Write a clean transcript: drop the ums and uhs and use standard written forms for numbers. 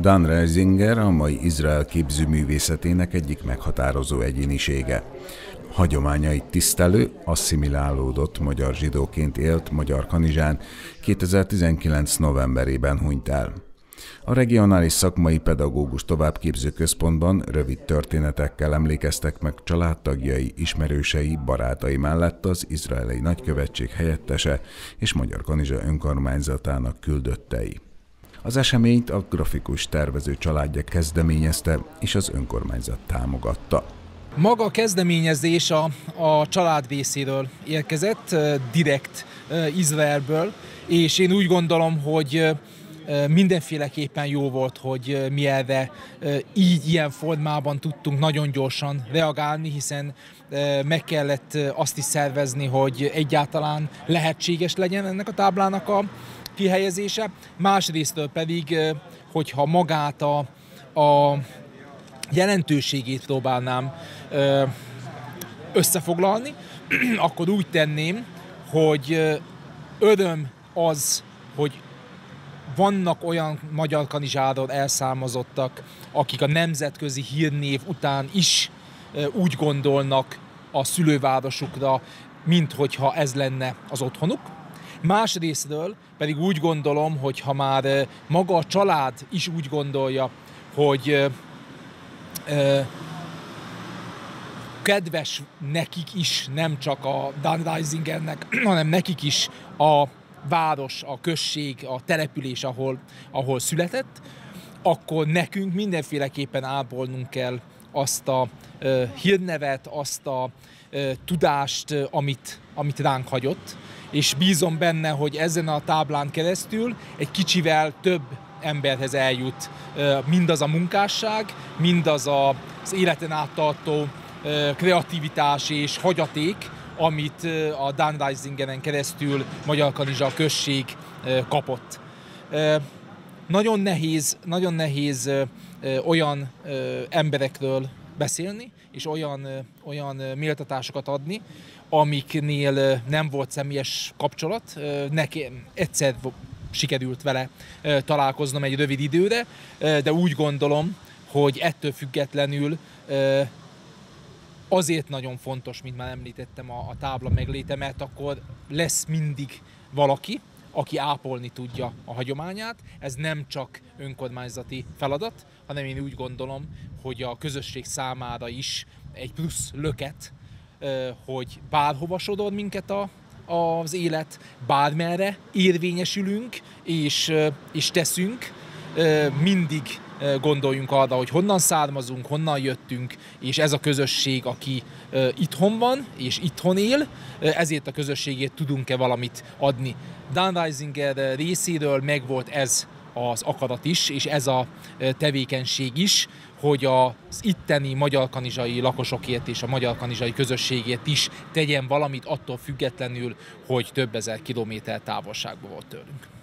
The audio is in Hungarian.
Dan Reisinger a mai Izrael képzőművészetének egyik meghatározó egyénisége. Hagyományait tisztelő, asszimilálódott magyar zsidóként élt Magyar Kanizsán 2019. novemberében hunyt el. A Regionális Szakmai Pedagógus Továbbképző Központban rövid történetekkel emlékeztek meg családtagjai, ismerősei, barátai mellett az izraeli nagykövetség helyettese és Magyarkanizsa önkormányzatának küldöttei. Az eseményt a grafikus tervező családja kezdeményezte, és az önkormányzat támogatta. Maga a kezdeményezés a család részéről érkezett, direkt Izraelből, és én úgy gondolom, hogy mindenféleképpen jó volt, hogy mi erre ilyen formában tudtunk nagyon gyorsan reagálni, hiszen meg kellett azt is szervezni, hogy egyáltalán lehetséges legyen ennek a táblának a kihelyezése. Másrésztől pedig, hogyha magát a jelentőségét próbálnám összefoglalni, akkor úgy tenném, hogy öröm az, hogy vannak olyan magyar kanizsáról elszármazottak, akik a nemzetközi hírnév után is úgy gondolnak a szülővárosukra, minthogyha ez lenne az otthonuk. Másrésztről pedig úgy gondolom, hogy ha már maga a család is úgy gondolja, hogy kedves nekik is, nem csak a Dan Reisingernek, hanem nekik is a város, a község, a település, ahol született, akkor nekünk mindenféleképpen ápolnunk kell azt a hírnevet, azt a tudást, amit ránk hagyott, és bízom benne, hogy ezen a táblán keresztül egy kicsivel több emberhez eljut mindaz a munkásság, mindaz az életen áttartó kreativitás és hagyaték, amit a Dan Reisingeren keresztül Magyarkanizsa község kapott. Nagyon nehéz olyan emberekről beszélni, és olyan méltatásokat adni, amiknél nem volt személyes kapcsolat. Nekem egyszer sikerült vele találkoznom egy rövid időre, de úgy gondolom, hogy ettől függetlenül azért nagyon fontos, mint már említettem, a tábla megléte, mert akkor lesz mindig valaki, aki ápolni tudja a hagyományát. Ez nem csak önkormányzati feladat, hanem én úgy gondolom, hogy a közösség számára is egy plusz löket, hogy bárhova sodor minket az élet, bármerre érvényesülünk és teszünk, mindig gondoljunk arra, hogy honnan származunk, honnan jöttünk, és ez a közösség, aki itthon van és itthon él, ezért a közösségért tudunk-e valamit adni. Dan Reisinger részéről megvolt ez az akarat is, és ez a tevékenység is, hogy az itteni magyarkanizsai lakosokért és a magyarkanizsai közösségért is tegyen valamit, attól függetlenül, hogy több ezer kilométer távolságban volt tőlünk.